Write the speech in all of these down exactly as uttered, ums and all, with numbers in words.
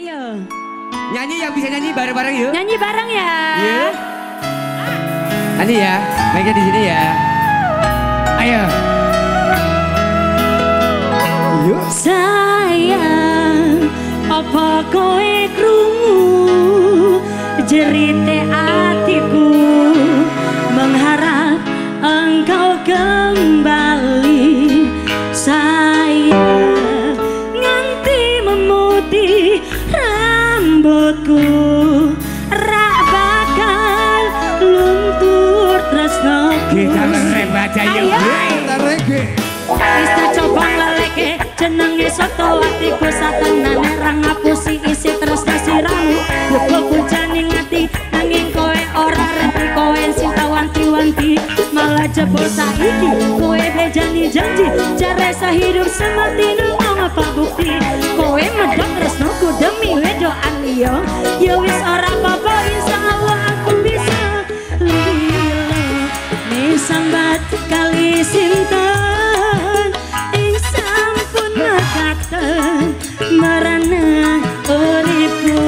Ayo. Nyanyi yang bisa nyanyi bareng-bareng yuk. Nyanyi bareng ya. Yuk. Nyanyi ya, baiknya di sini ya. Ayo. Yuk. Sayang, apa kowe krungu jerite atiku mengharap engkau kembali. Sayang, nganti memutih rambutku rak bakal luntur tresnoku. Kita ngerem aja yuk. Kita reggae. Wis coba ngeleke jenenge soto atiku satenane ra ngapusi isi tresno siramu. Jebul kunjane ngati nanging kowe ora reti, kowe sing wanti-wanti malah jebul saiki kowe bejani janji jare sehidup semati nang apa bukti kowe medhok tresnoku demi wedokan liya. Ya wis ora apa-apa insyaallah aku bisa lilo nisambat kali sinten ing sampun mekaten marana uripku.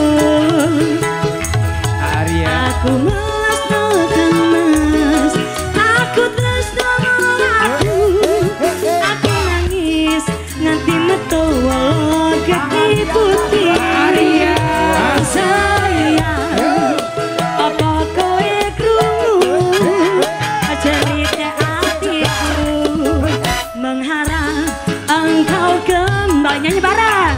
Arya. Aku melasno kemas, aku tresno aku, aku nangis nganti metu walau ketiputi. Arya. Sayang, apa kowe krungu cerita hatiku mengharap engkau kembali. Nyanyi bareng.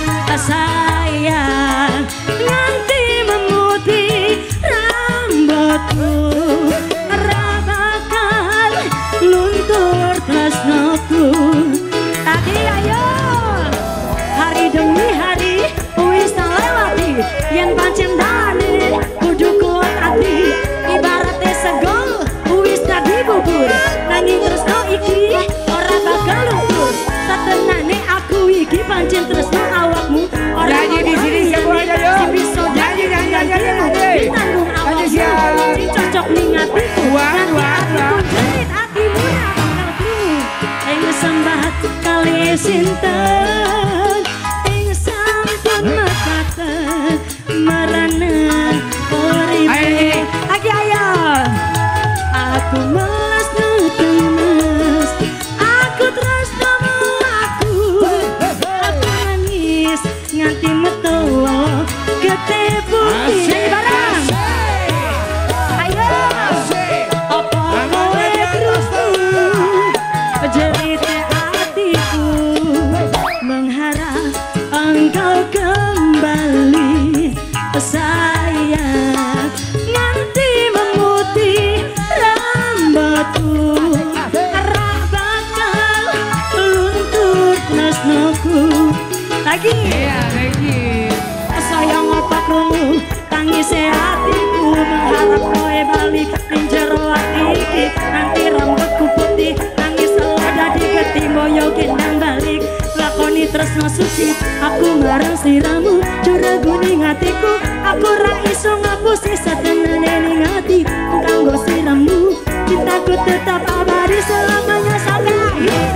Sayang, nganti memutih rambutku ra bakal luntur tresnoku. Tadi ayo hari demi hari wis tak lewati yen pancen dane kudu kuat ati ibaratnya segol wis dadi bubur nanging tresno iki ora bakal luntur. Satenane aku iki pancen tresno awakmu ora Nyanyi di sini semuanya yuk. si bisa Nyanyi, nyanyi, nyanyi, nyanyi. ditanggung Nyanyi awakmu siap. si cocok ning atiku Wah, nanti wah, atiku wah. jerit atimu ra bakal krungu ing sambat kali sinten ing sampun mekaten marana urip. Ayo, Lagi ayo. Aku melas ngemas, aku tresno aku, aku nangis nganti metu ketipu. Nyanyi bareng. Ayo. Apa kowe krungu jerite hatiku mengharap engkau kembali. Sayang, nganti memutih rambutku ra bakal luntur tresnoku. Lagi. Iya, lagi. Sayang apa krungu tangis hatiku mengharap kowe balik ning jero ati iki nanti rambutku putih nangis selalu dadi ketimoyo kendang balik lakoni tresno suci aku marang sliramu jura guning atiku aku ra iso ngapusi satenane ning ati kanggo sliramu cintaku tetap abadi selamanya sampai akhir.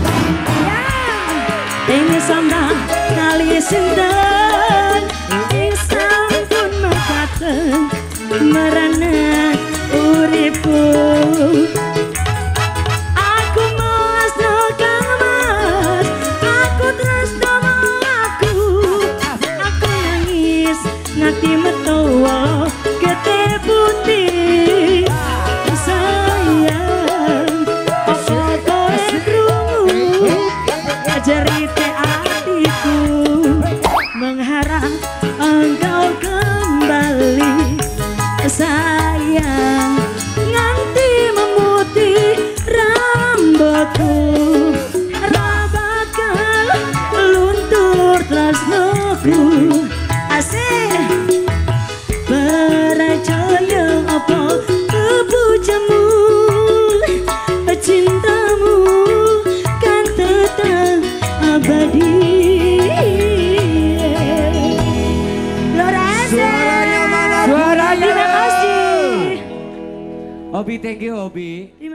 Ini sambang kali sinten ing sampun mekaten marana uripku. Aku melasno kemas, aku tresno aku, aku nangis ngati metu ketiputi. Sayang, apa kowe krungu jerite hatiku mengharap engkau kembali. Sayang, nganti memutih rambutku ra bakal luntur tresnoku. Asik percaya apa kepujamu cintamu kan tetap abadi. Suaranya mana? Suaranya. Terima kasih. Obi, thank you Obi.